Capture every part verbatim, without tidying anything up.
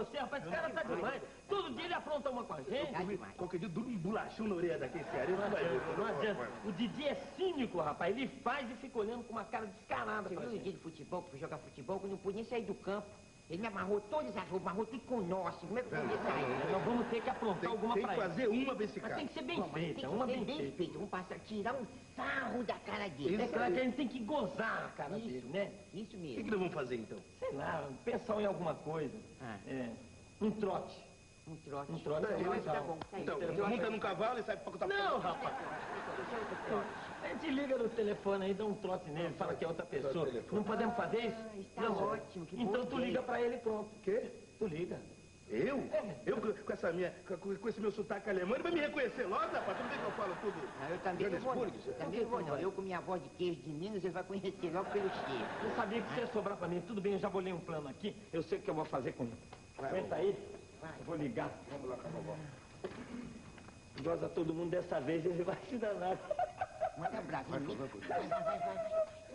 você, rapaz. Esse cara tá demais. Todo dia ele apronta uma com a gente. Qualquer dia dura um bolachão na orelha daquele cearense. Não vai ver. Não adianta. O Didi é cínico, rapaz. Ele faz e fica olhando com uma cara descarada. Você viu o dia de futebol, que foi jogar futebol, que eu não pude nem sair do campo. Ele me amarrou todas as roupas, amarrou tudo com nó, assim. Como é que eu podia sair? Nós vamos ter que aprontar Tem, alguma tem pra que ele. fazer uma vez esse Mas cara. tem que ser bem Não, mas tem feita, que uma ser bem bem feita. feito. Vamos passar, tirar um sarro da cara dele. É claro que a gente tem que gozar a cara Isso. dele, né? Isso O que, que mesmo. nós vamos fazer então? Sei lá, pensar em alguma coisa. Ah. É, um trote. Um trote. Um trote é Tá legal. bom, tá aí. Então, Trote. monta num cavalo e sai pra contar. Não, rapaz. A gente liga no telefone aí, dá um trote nele, fala que é outra pessoa. Não podemos fazer isso? Ah, está Não. ótimo, que Então boa tu ideia. liga pra ele e pronto. O quê? Tu liga. Eu? É. Eu com com essa minha, com, com esse meu sotaque alemão, ele vai me reconhecer logo, rapaz. Tu não vê que eu falo tudo? Ah, eu também não vou, não. Johannesburg? Eu também não vou, não. Eu com minha voz de queijo de Minas, ele vai conhecer logo pelo cheiro. Eu sabia que você ia sobrar pra mim. Tudo bem, eu já bolei um plano aqui. Eu sei o que eu vou fazer com ele. Aguenta aí. Eu vou ligar. Vamos lá, Carnaval. Goza todo mundo dessa vez, ele vai se danar. Manda bravo, Vai, hein? vai, Vai, vai, vai, vai.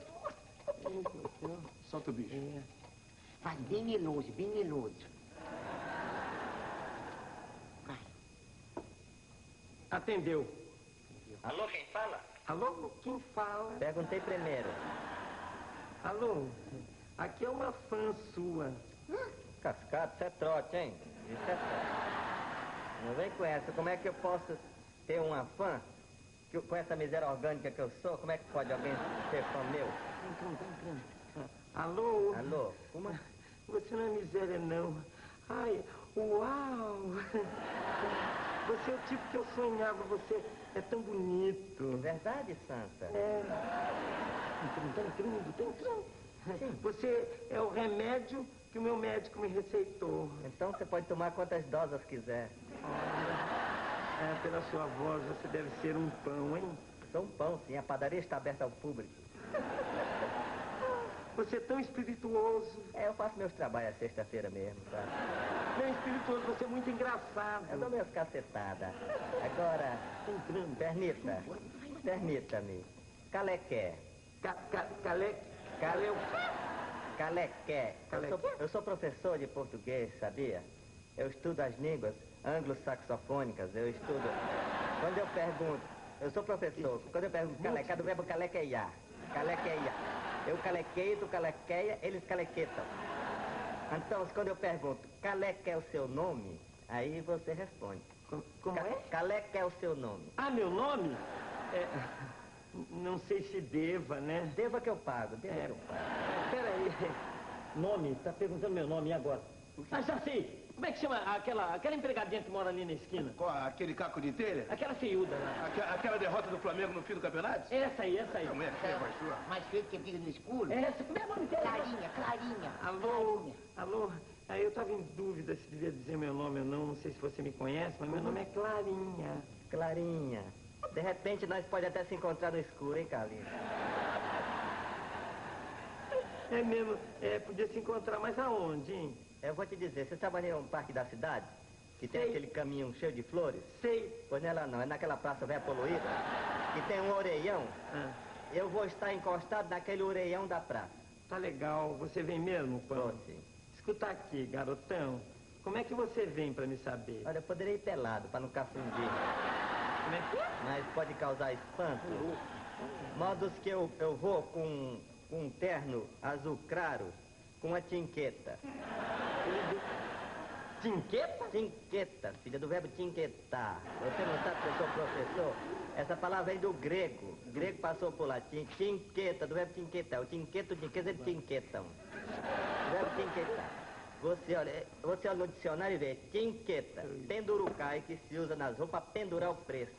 Solta o bicho. É. Faz bem meloso, bem meloso. Vai. Atendeu. Alô, quem fala? Alô, quem fala? Perguntei primeiro. Alô, aqui é uma fã sua. Cascado, isso é trote, hein? Isso é trote. Não vem com essa. Como é que eu posso ter uma fã que eu- com essa miséria orgânica que eu sou? Como é que pode alguém ser fã meu? Alô? Alô? Como? Você não é miséria, não. Ai, uau! Você é o tipo que eu sonhava, você é tão bonito. Verdade, Santa? É. Tá entrando, tá entrando. Você é o remédio que o meu médico me receitou. Então você pode tomar quantas doses quiser. É, pela sua voz, você deve ser um pão, hein? Sou um pão, sim. A padaria está aberta ao público. Você é tão espirituoso. É, eu faço meus trabalhos à sexta-feira mesmo, sabe? Não é espirituoso, você é muito engraçado. Eu dou minhas cacetadas. Agora, Tá entrando. permita, permita-me. Calequé. Ca, ca, calé, calé, Calequé. Eu sou, eu sou professor de português, sabia? Eu estudo as línguas anglo-saxofônicas, eu estudo... Quando eu pergunto... Eu sou professor. Quando eu pergunto calequé, do verbo calequeiar. Calequeiar. Eu calequeio, tu calequeia, eles calequetam. Então, quando eu pergunto, Calequé é o seu nome? Aí você responde. como, como é? Calequé é o seu nome? Ah, meu nome? É, não sei se deva, né? Deva que eu pago, deva É, que eu pago. peraí. Nome, tá perguntando meu nome, e agora? Ah, já sei. Como é que chama aquela, aquela empregadinha que mora ali na esquina? Qual, aquele caco de telha? Aquela feiuda lá. Aque- Aquela derrota do Flamengo no fim do campeonato? Essa aí, essa aí. Não é feia, mas sua. Mais feio que briga no escuro. Essa, como é o nome dela? Clarinha, Clarinha. Alô, Clarinha. alô. Aí eu tava em dúvida se devia dizer meu nome ou não. Não sei se você me conhece, mas meu nome é Clarinha. Clarinha. De repente nós podemos até se encontrar no escuro, hein, Carlinhos? É mesmo, é, podia se encontrar, mas aonde, hein? Eu vou te dizer, você sabe ali um parque da cidade? Que tem Sei. aquele caminho cheio de flores? Sei. Pois não é lá não, é naquela praça velha poluída, que tem um orelhão. Ah, Eu vou estar encostado naquele orelhão da praça. tá legal. Você vem mesmo, Pão? Vou, sim. Escuta aqui, garotão. Como é que você vem pra me saber? Olha, eu poderia ir pelado para não cafundir, Como é que é? mas pode causar espanto. Modos que eu, eu vou com, com um terno azul claro, com uma tinqueta. Tinqueta? Tinqueta, filha do verbo tinquetar. Você não sabe que eu sou professor? Essa palavra vem do grego. O grego passou por latim. Tinqueta, do verbo tinquetar. O tinqueto, o tinqueta, eles tinquetam. O verbo tinquetar. Você olha, você olha no dicionário e vê tinqueta, pendurucai, que se usa nas roupas para pendurar o preço.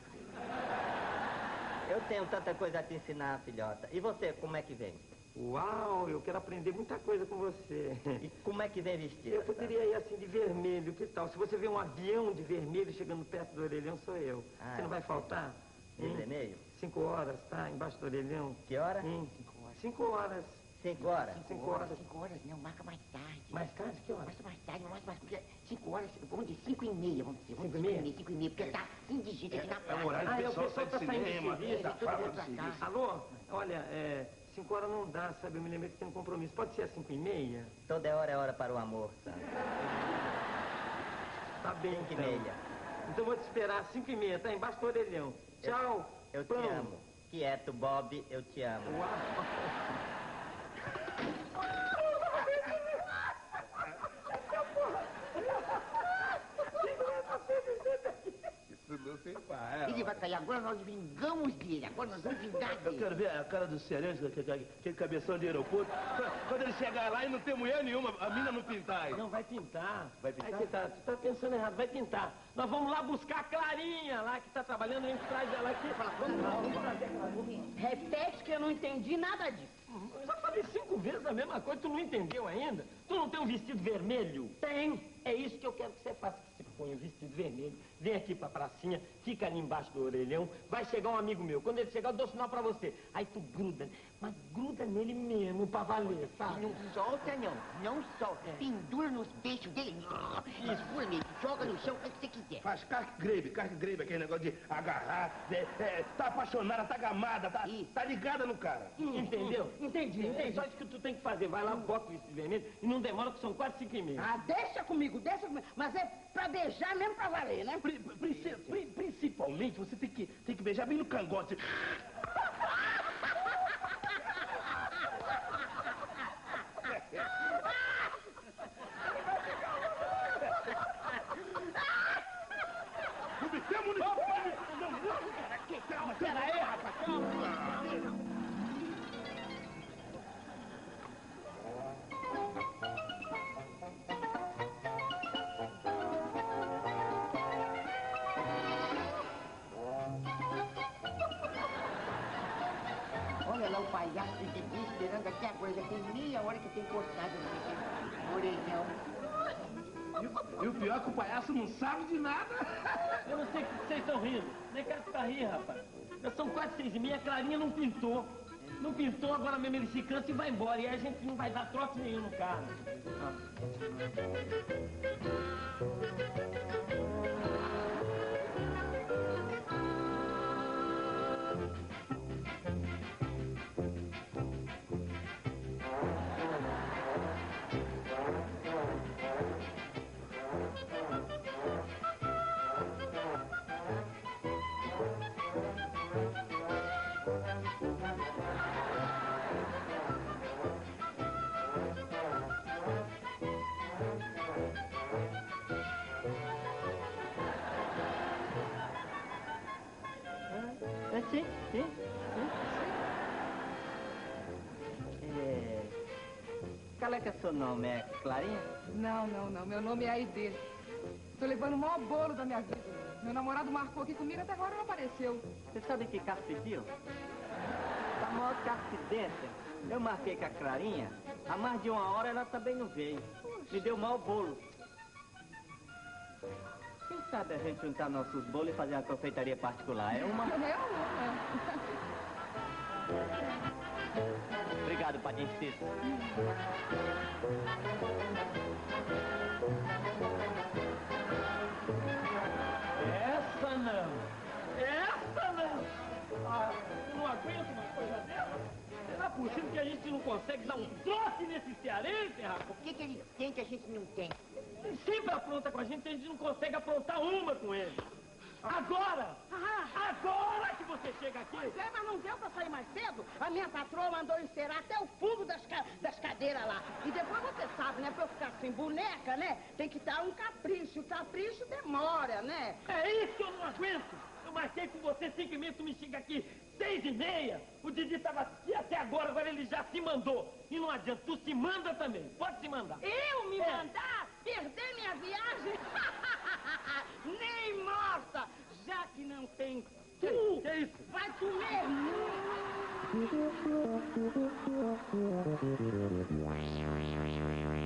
Eu tenho tanta coisa a te ensinar, filhota. E você, como é que vem? Uau, eu quero aprender muita coisa com você. E como é que vem vestida? Eu poderia ir assim de vermelho, que tal? Se você vê um avião de vermelho chegando perto do orelhão, sou eu. Ah, você não vai faltar? De Hein? vermelho? Cinco horas, tá? Embaixo do orelhão. Que hora? Hein? Cinco horas. Cinco horas? Cinco horas. Cinco horas, não, marca mais tarde. Mais tarde, que horas? Marca mais tarde, mais mais porque cinco horas, vamos dizer cinco e meia, vamos dizer. Vamos Cinco e dizer meia? cinco e meia, porque tá assim de gente aqui na É o praia. horário Ah, do é, o pessoal pessoal sai tá de saindo de cinema, serviço, tá todo fora mundo do pra cá. serviço. Alô? Olha, é, cinco horas não dá, sabe? Eu me lembrei que tem um compromisso. Pode ser às cinco e meia? Toda hora é hora para o amor, Sandro. Tá bem, Cinco e então. meia. Então vou te esperar às cinco e meia, tá? Embaixo do orelhão. Tchau. Eu te pão. amo. Quieto, Bob, eu te amo. Uau. Isso não se faz. Ele vai cair agora, nós vingamos dele. Agora nós vamos vingar Eu dele. quero ver a cara do Cerense, aquele, aquele cabeção de aeroporto. Quando ele chegar lá e não ter mulher nenhuma, a mina não pintar aí. Não, vai pintar. Vai pintar? Aí você tá, você tá pensando errado, vai pintar. Nós vamos lá buscar a Clarinha lá, que tá trabalhando, a gente traz ela aqui. Fala, vamos lá, vamos trazer a Clarinha. Repete que eu não entendi nada disso. Eu já falei cinco vezes a mesma coisa, tu não entendeu ainda? Tu não tem um vestido vermelho? Tem. É isso que eu quero que você faça, que você põe um vestido vermelho, vem aqui pra pracinha, fica ali embaixo do orelhão, vai chegar um amigo meu. Quando ele chegar, eu dou sinal pra você. Aí tu gruda, mas gruda nele mesmo, pra valer, sabe? Não solta, não. Não solta. Pendura nos peixos dele. Esfura nele. Joga no chão, faz o que você quiser. Faz carque greve, carque greve, aquele negócio de agarrar, é, é, tá apaixonada, tá gamada, tá, tá ligada no cara. Entendeu? Entendi, É entendi. só isso que tu tem que fazer. Vai lá, bota o vestido vermelho e não demora, que são quase cinco e meia. Ah, deixa comigo, deixa comigo. Mas é pra beijar mesmo pra valer, né? Pri- princi- pri- principalmente, você tem que, tem que beijar bem no cangote. Não me chama, não me chama. Calma, Pera aí, rapaz, calma. Olha lá o palhaço de Didi esperando aqui agora. Já tem meia hora que tem encostado no orelhão. E o pior é que o palhaço não sabe de nada. Eu não sei o que vocês estão rindo. Nem quero ficar rindo, rapaz. Já são quase seis e meia, a Clarinha não pintou. Não pintou, agora mesmo ele se cansa e vai embora. E aí a gente não vai dar trote nenhum no carro. É, sim, sim, sim. É... Qual é que é seu nome? É Clarinha? Não, não, não. Meu nome é Aide. Tô levando o maior bolo da minha vida. Meu namorado marcou aqui comigo, até agora não apareceu. Você sabe que carro pediu? Tá maior que acidente. Eu marquei com a Clarinha, há mais de uma hora ela também não veio. Me deu mau bolo. Quem sabe a gente juntar nossos bolos e fazer uma confeitaria particular? É uma... Eu não, é. Obrigado, Padrinho Cícero. Essa não! Essa não! Ah, eu não aguento uma coisa dessa! Será possível que a gente não consegue dar um troço nesse cearense, rapaz? O que, que ele tem que a gente não tem? Ele sempre apronta com a gente, a gente não consegue aprontar uma com ele. Agora! Agora que você chega aqui! Pois é, mas não deu pra sair mais cedo. A minha patroa mandou encerar até o fundo das, ca- das cadeiras lá. E depois você sabe, né? Pra eu ficar sem boneca, né? Tem que dar um capricho. O capricho demora, né? É isso que eu não aguento! Eu marquei com você cinco e meia, tu me chega aqui seis e meia. O Didi estava aqui até agora, agora ele já se mandou. E não adianta, tu se manda também. Pode se mandar. Eu me É. mandar? Perder minha viagem? Nem morta! Já que não tem Que, tu, que é isso? vai tu mesmo! Vai